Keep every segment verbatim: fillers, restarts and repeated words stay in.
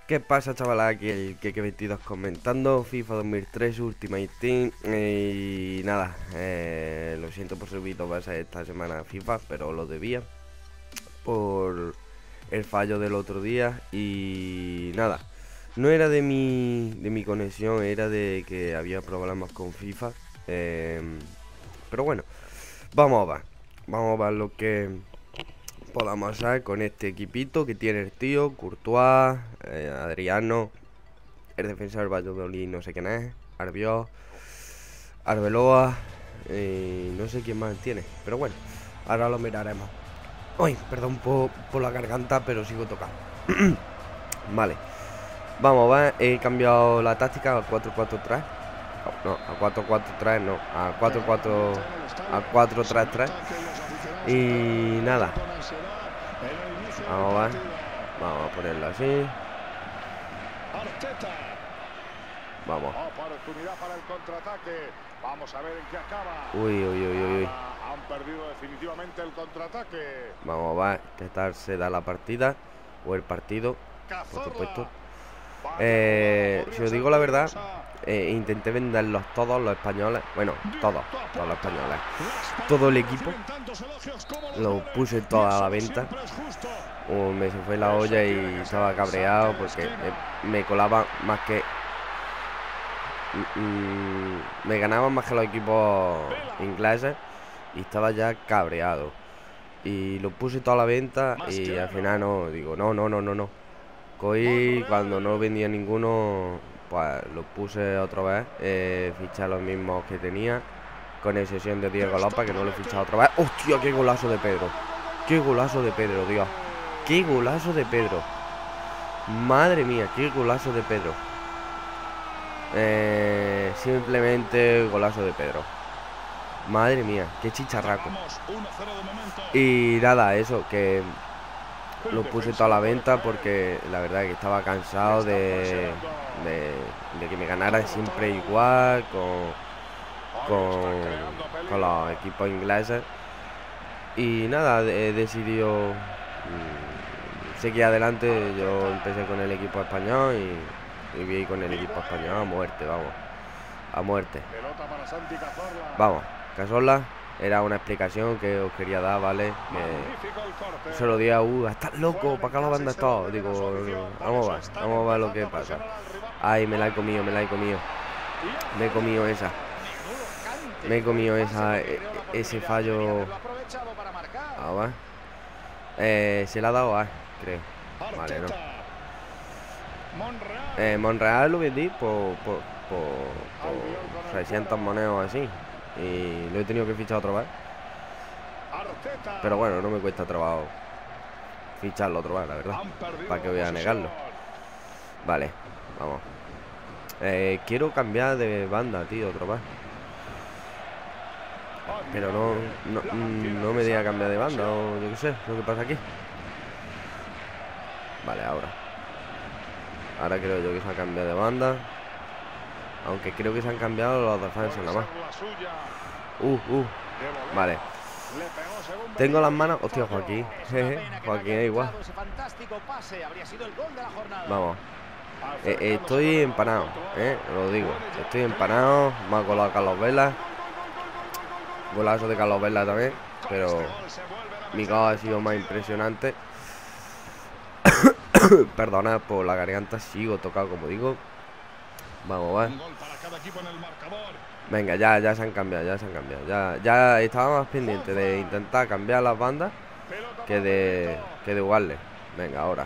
¿Qué pasa, chaval? Aquí el Keke veintidós comentando FIFA dos mil tres Ultimate Team. Y nada, eh, lo siento por subir dos veces esta semana a FIFA, pero lo debía por el fallo del otro día. Y nada, no era de mi, de mi conexión, era de que había problemas con FIFA. eh, Pero bueno, vamos a ver, vamos a ver lo que podamos hacer con este equipito que tiene el tío, Courtois, eh, Adriano, el defensor Valladolid, no sé quién es, Albiol, Arbeloa, eh, no sé quién más tiene, pero bueno, ahora lo miraremos. Uy, perdón por, por la garganta, pero sigo tocando. Vale, vamos a ver, he cambiado la táctica al cuatro cuatro tres. No, a cuatro cuatro tres no, a cuatro cuatro, a cuatro tres tres. Y nada, vamos a ver, vamos a ponerlo así. Vamos. Oportunidad para el contraataque. Vamos a ver en qué acaba. Uy, uy, uy, uy, uy. Han perdido definitivamente el contraataque. Vamos a ver qué tal se da la partida o el partido, por supuesto. Eh, si os digo la verdad, eh, intenté venderlos todos los españoles. Bueno, todos, todos los españoles. Todo el equipo lo puse toda a la venta. Uh, me se fue la olla y estaba cabreado porque me, me colaba más que... Mm, me ganaban más que los equipos ingleses y estaba ya cabreado. Y lo puse toda a la venta y al final no, digo, no, no, no, no, no. Cogí, cuando no vendía ninguno, pues lo puse otra vez, eh, fiché los mismos que tenía, con excepción de Diego López, que no lo he fichado otra vez. ¡Hostia, qué golazo de Pedro! ¡Qué golazo de Pedro, Dios! ¡Qué golazo de Pedro! Madre mía, qué golazo de Pedro. Eh, simplemente golazo de Pedro. Madre mía, qué chicharraco. Y nada, eso, que lo puse toda a la venta porque la verdad es que estaba cansado de, de, de que me ganara siempre igual con, con, con los equipos ingleses. Y nada, he decidido mmm, seguir adelante. Yo empecé con el equipo español y, y vi con el equipo español a muerte, vamos, a muerte. Vamos, Cazorla. Era una explicación que os quería dar, ¿vale? Me... Se lo di a U, estás loco, ¿para qué lo mandas todo? Digo, vamos a ver, vamos a ver lo que pasa. Ay, me la he comido, me la he comido. Me he comido esa. Me he comido esa, ese fallo. A ver. Eh, se la ha dado a, creo. Vale, no. Eh, Monreal lo vendí por, por, por, por seiscientas monedas así. Y lo he tenido que fichar otra vez. Pero bueno, no me cuesta trabajo ficharlo otra vez, la verdad. ¿Para qué voy a negarlo? Vale, vamos. eh, Quiero cambiar de banda, tío, otra vez. Pero no, no, no me diga cambiar de banda o yo qué sé, lo que pasa aquí. Vale, ahora Ahora creo yo que se ha cambiado de banda. Aunque creo que se han cambiado los defensas nada más. Uh, uh, vale. Tengo las manos... Hostia, Joaquín. Jeje, Joaquín es igual. Vamos. eh, eh, Estoy empanado, eh, lo digo. Estoy empanado. Me ha colado Carlos Vela. Golazo de Carlos Vela también. Pero mi gol ha sido más impresionante. Perdonad por la garganta. Sigo tocado, como digo. Vamos a ver. Venga, ya, ya se han cambiado, ya se han cambiado. Ya, ya estaba más pendiente de intentar cambiar las bandas que de, que de jugarle. Venga, ahora.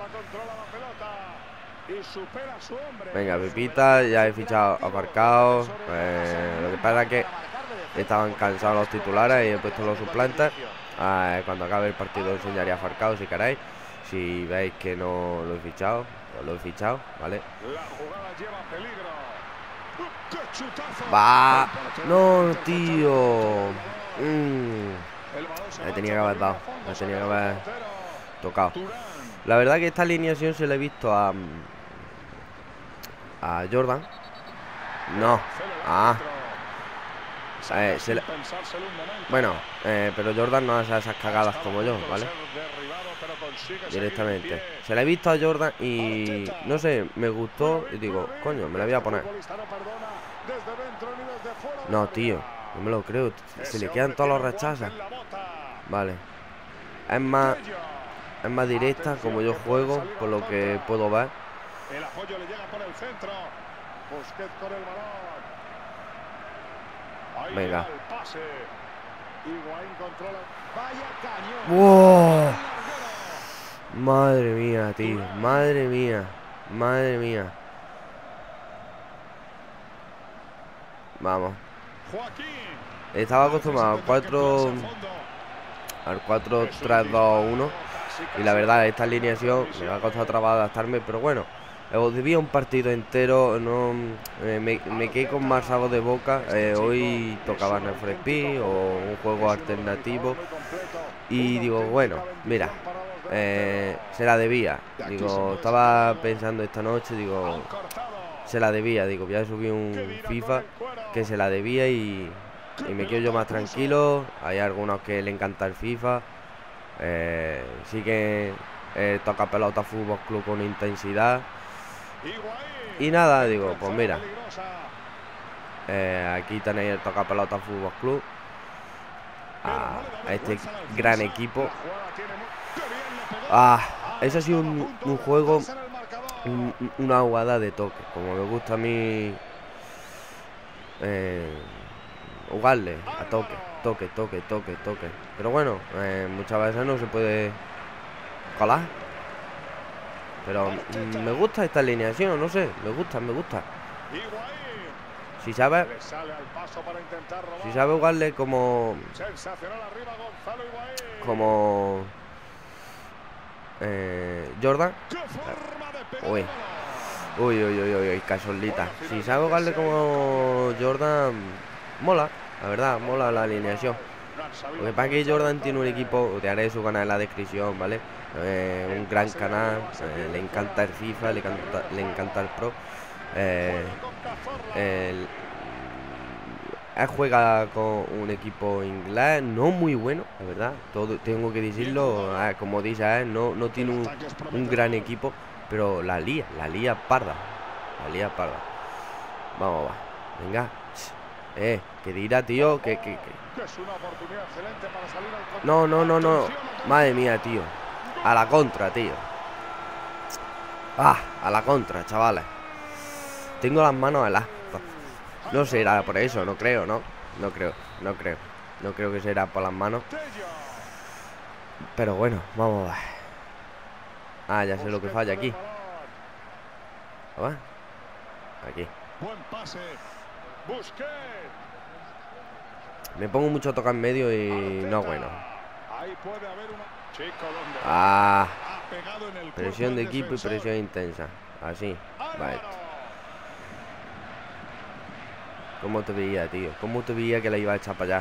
Venga, Pepita, ya he fichado a Farcao. Eh, lo que pasa es que estaban cansados los titulares y he puesto los suplentes. Eh, cuando acabe el partido enseñaré a Farcao si queréis. Si veis que no lo he fichado, pues lo he fichado, ¿vale? Va. No, tío. Mm. Me tenía que haber dado. Me tenía que haber tocado. La verdad que esta alineación se la he visto a A Jordan. No. Ah. Eh, se le... Bueno, eh, pero Jordan no hace esas cagadas como yo, ¿vale? Directamente. Se la he visto a Jordan y no sé, me gustó y digo, coño, me la voy a poner. No, tío, no me lo creo. Se le quedan todos los rechazos. Vale. Es más, es más directa como yo juego, por lo que puedo ver. El apoyo le llega por el centro. Busquets con el balón. Ahí venga. el pase. Higuaín controla. Vaya cañón. ¡Wow! Madre mía, tío. Madre mía. Madre mía. Vamos. Joaquín. Estaba acostumbrado al cuatro al cuatro tres dos uno y la verdad esta alineación me ha costado trabajo adaptarme, pero bueno, os debía un partido entero, no eh, me, me quedé con más sabor de boca. Eh, hoy tocaba Need for Speed o un juego alternativo y digo, bueno, mira, eh, se la debía. Digo, estaba pensando esta noche, digo, se la debía, digo, voy a subir un FIFA que se la debía y, y me quedo yo más tranquilo. Hay algunos que le encanta el FIFA. Eh, sí que eh, toca pelota Fútbol Club con intensidad. Y nada, digo, pues mira, eh, aquí tenéis el toca pelota Fútbol Club, a, a este gran equipo. Ah, ese ha sido un, un juego, un, una jugada de toque, como me gusta a mí eh, jugarle a toque, toque, toque, toque, toque. Pero bueno, eh, muchas veces no se puede colar. Pero mm, me gusta esta alineación, no sé, me gusta, me gusta. Si sabes, si sabes jugarle como, como eh, Jordan. Uy, uy, uy, uy, uy, casolita. Si sabes jugarle como Jordan, mola, la verdad, mola la alineación. Lo que pasa es que Jordan tiene un equipo, te haré su canal en la descripción, ¿vale? Eh, un gran canal, eh, le encanta el FIFA, le encanta, le encanta el Pro. Eh, el, él juega con un equipo inglés, no muy bueno, la verdad, todo tengo que decirlo, eh, como dice él, no, no tiene un, un gran equipo, pero la lía, la lía parda, la lía parda. Vamos, va, venga. Eh, que dirá, tío, que, que, que... No, no, no, no. Madre mía, tío. A la contra, tío. Ah, a la contra, chavales. Tengo las manos heladas. No será por eso, no creo, ¿no? No creo, no creo. No creo que será por las manos. Pero bueno, vamos a ver. Ah, ya sé lo que falla aquí. A ver. Aquí. Me pongo mucho a tocar en medio y no, bueno. Ah, presión de equipo y presión intensa. Así, vale. ¿Cómo te veía, tío? ¿Cómo te veía que la iba a echar para allá?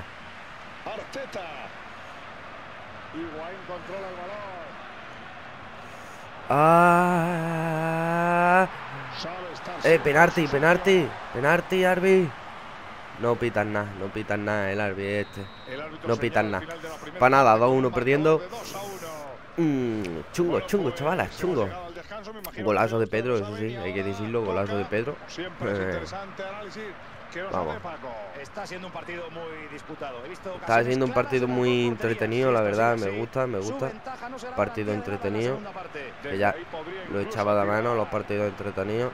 Ah, eh, penalti, penalti, penalti, Arby. No pitan nada, no pitan nada el Arby este. No pitan nada. Para nada, dos uno perdiendo. Mm, chungo, chungo, chavalas, chungo. Golazo de Pedro, eso sí, hay que decirlo, golazo de Pedro. Eh, vamos. Está siendo un partido muy disputado. Está siendo un partido muy entretenido, la verdad, me gusta, me gusta. Partido entretenido. Que ya lo echaba de mano, los partidos entretenidos.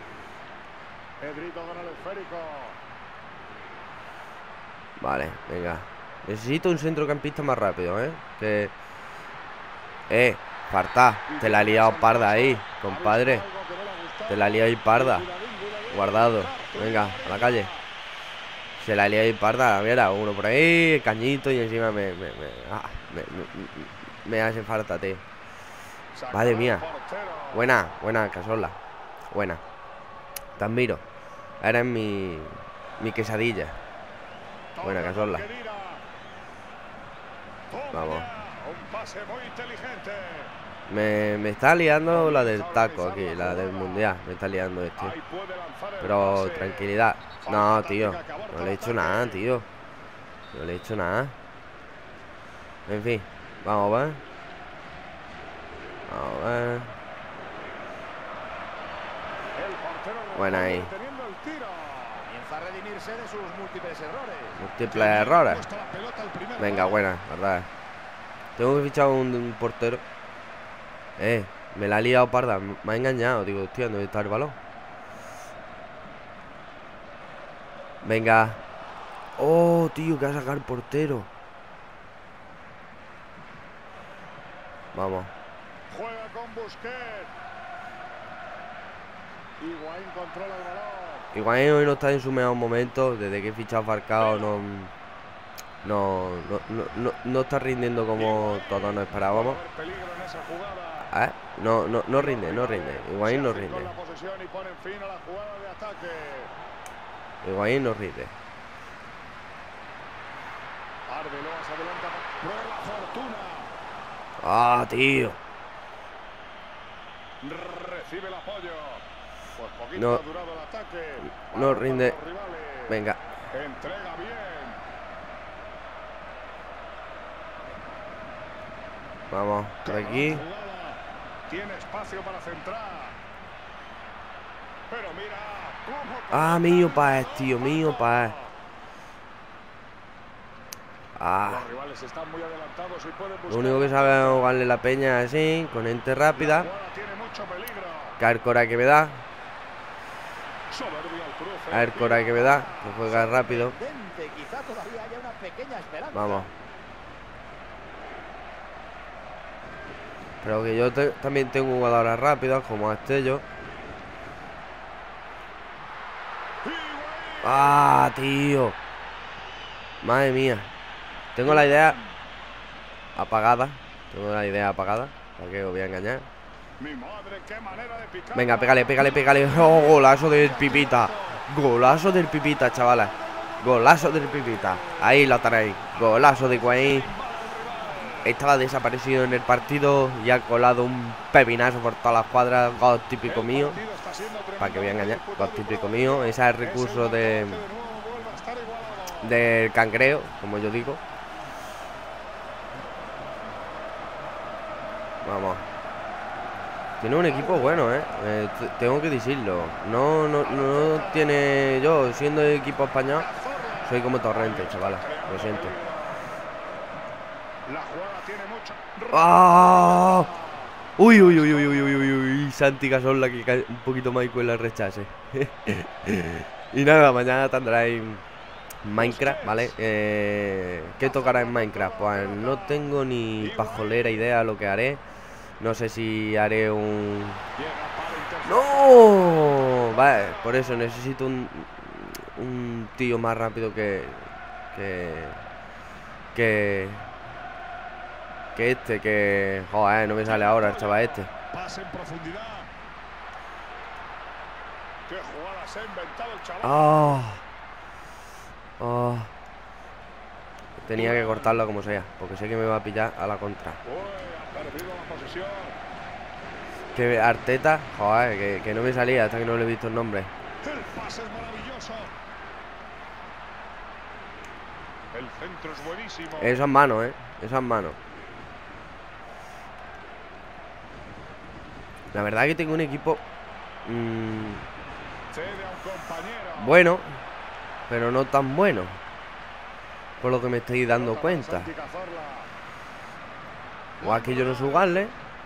Vale, venga. Necesito un centrocampista más rápido, ¿eh? Que... Eh, Fartá, te la ha liado parda ahí, compadre. Te la ha liado ahí parda. Guardado, venga, a la calle. Se la ha liado ahí parda, mira, uno por ahí, cañito y encima me... Me, me, ah, me, me, me hace falta, tío. Madre mía. Buena, buena, Casola. Buena. Te admiro. Eres mi... Mi quesadilla. Buena, Casola. Vamos. Me, me está liando la del taco aquí, la del mundial. Me está liando este. Pero tranquilidad. No, tío. No le he hecho nada, tío. No le he hecho nada. En fin. Vamos a ver. A ver. Buena ahí. Comienza a redimirse de sus múltiples errores. Múltiples errores. Venga, buena, verdad. Tengo que fichar un, un portero. Eh, me la ha liado parda. Me ha engañado. Digo, hostia, ¿dónde está el balón? Venga. Oh, tío, que va a sacar el portero. Vamos. Juega con Busquets. Higuaín controla el balón. Higuaín hoy no está en su mejor momento. Desde que he fichado a Falcao no, no, no, no, no, no está rindiendo como todos nos esperábamos. ¿Eh? No, no, no rinde, no rinde. Higuaín no rinde. Higuaín no rinde. Ah, tío. Recibe el apoyo. Pues poquito No, ha durado el ataque. no rinde. Venga. Entrega bien. Vamos, por aquí. Tiene espacio para centrar. Pero mira cómo... Ah, mío Páez, tío, mío Páez. Ah. Los rivales están muy adelantados y pueden buscar... Lo único que sabe es jugarle la peña así, con ente rápida. Tiene mucho peligro. Que a ver coraje que me da. Soberbio al cruce. A ver coraje que me da. Que juega rápido. Quizá todavía haya una pequeña esperanza. Vamos. Pero que yo te, también tengo jugadoras rápidas como Astello. Ah, tío. Madre mía. Tengo la idea apagada. Tengo la idea apagada. ¿Para qué os voy a engañar? Mi madre, qué manera de picar. Venga, pégale, pégale, pégale. Oh, golazo del Pipita. Golazo del Pipita, chavales. Golazo del Pipita. Ahí lo tenéis. Golazo de Higuaín. Estaba desaparecido en el partido y ha colado un pepinazo por todas las cuadras. Gol típico mío. Para que voy a engañar. Gol típico mío. Ese es el recurso de del cangreo, como yo digo. Vamos. Tiene un equipo bueno, eh, eh tengo que decirlo. No, no, no tiene. Yo, siendo equipo español, soy como Torrente, chaval. Lo siento. La jugada tiene mucho. ¡Ah! Uy, uy, uy, uy, uy, uy, uy, uy. Santi Cazorla que cae un poquito más con el rechace. Y nada, mañana tendréis Minecraft, ¿vale? Eh, ¿Qué tocará en Minecraft? Pues no tengo ni pajolera idea lo que haré. No sé si haré un... ¡No! Vale, por eso necesito un, un tío más rápido que... Que... Que... Que este, que... Joder, no me sale ahora el chaval este. Pase en profundidad. Qué jugada se ha inventado el chaval. ¡Oh! ¡Oh! Tenía que cortarlo como sea, porque sé que me va a pillar a la contra. Que Arteta, joder, que, que no me salía hasta que no le he visto el nombre. El pase es maravilloso. El centro es buenísimo. Esas manos, eh. Esas manos. La verdad que tengo un equipo mmm, bueno, pero no tan bueno, por lo que me estoy dando cuenta. O aquí yo no sé jugarle,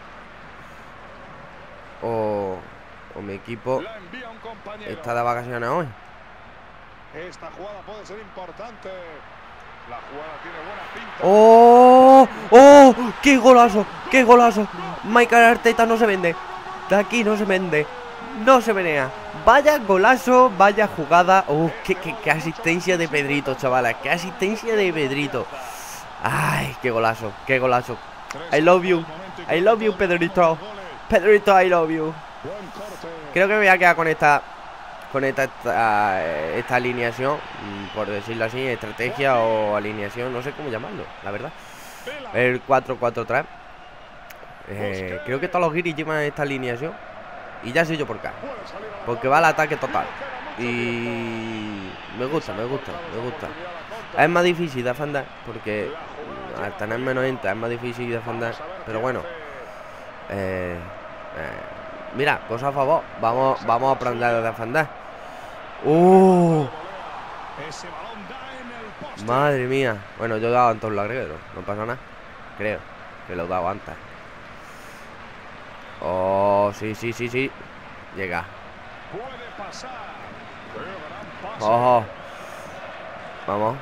o, o mi equipo está de vacaciones hoy. Esta jugada puede ser importante. La jugada tiene buena pinta. ¡Oh! ¡Oh! ¡Qué golazo! ¡Qué golazo! Mikel Arteta no se vende. De aquí no se vende. No se menea. Vaya golazo, vaya jugada. ¡Oh! Qué, qué, qué asistencia de Pedrito, chavales! ¡Qué asistencia de Pedrito! ¡Ay! ¡Qué golazo! ¡Qué golazo! I love you. I love you, Pedrito. Pedrito, I love you. Creo que me voy a quedar con esta... Con esta, esta, esta alineación, por decirlo así, estrategia o alineación, no sé cómo llamarlo, la verdad. El cuatro cuatro tres. eh, Creo que todos los guiris llevan esta alineación. Y ya sé yo por qué. Porque va al ataque total. Y me gusta, me gusta, me gusta. Es más difícil defender, porque al tener menos gente es más difícil defender. Pero bueno, Eh, eh, mira, cosa a favor. Vamos, vamos a aprender a defender. ¡Uh! Ese balón da en el poste. Madre mía. Bueno, yo he dado antes el larguero. No pasa nada. Creo que lo he dado antes. Oh, sí, sí, sí, sí. Llega. Puede pasar. Qué gran pase. Ojo. Vamos.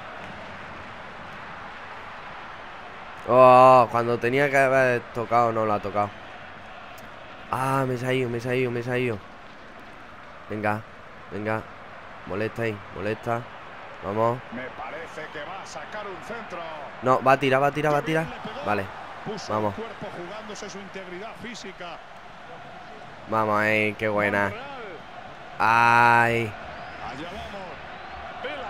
Oh, cuando tenía que haber tocado, no lo ha tocado. Ah, me he salido, me he salido, me he salido. Venga, venga. Molesta ahí, molesta. Vamos. Me parece que va a sacar un centro. No, va a tirar, va a tirar, va a tirar. Vale, Puso vamos. el cuerpo jugándose su integridad física. Vamos ahí, qué buena. Real. Ay. Allá vamos. Vela.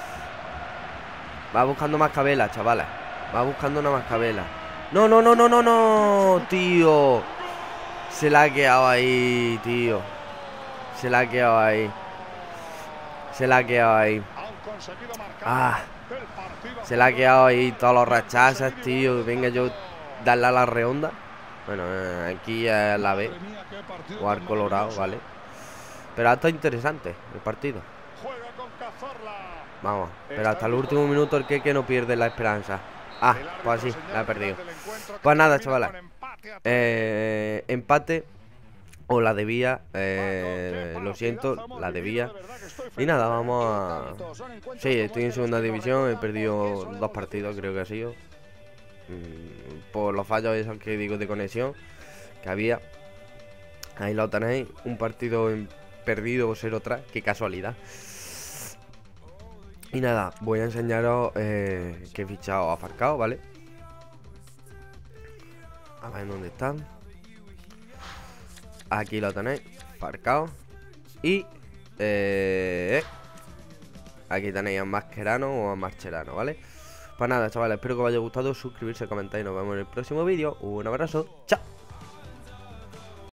Va buscando más cabelas, chavales. Va buscando una más cabela. No, no, no, no, no, no, tío. Se la ha quedado ahí, tío. Se la ha quedado ahí. Se la ha quedado ahí. Han conseguido marcar. Ah. El partido Se la ha quedado ahí todos los rechazos, tío. Venga yo darle a la redonda. Bueno, eh, aquí es la B. Madre mía, qué partido O al tan colorado, maravilloso. vale. Pero hasta interesante el partido. Juega con Cazorla. Vamos, pero hasta el último minuto el Keke no pierde la esperanza. Ah, El árbitro pues así, señala la he al perdido. final del encuentro que Pues nada, termina chavales. con empate a tres. Eh, empate. O la debía. Eh, lo siento, la debía. Y nada, vamos a... Sí, estoy en segunda división. He perdido dos partidos, creo que ha sido. Mm, por los fallos esos que digo de conexión que había. Ahí lo tenéis. Un partido en perdido cero tres. Qué casualidad. Y nada, voy a enseñaros eh, que he fichado a Falcao, ¿vale? A ver dónde están. Aquí lo tenéis, Falcao. Y eh, aquí tenéis a Mascherano o a Mascherano, ¿vale? Pues nada, chavales, espero que os haya gustado. Suscribirse, comentar y nos vemos en el próximo vídeo. Un abrazo, chao.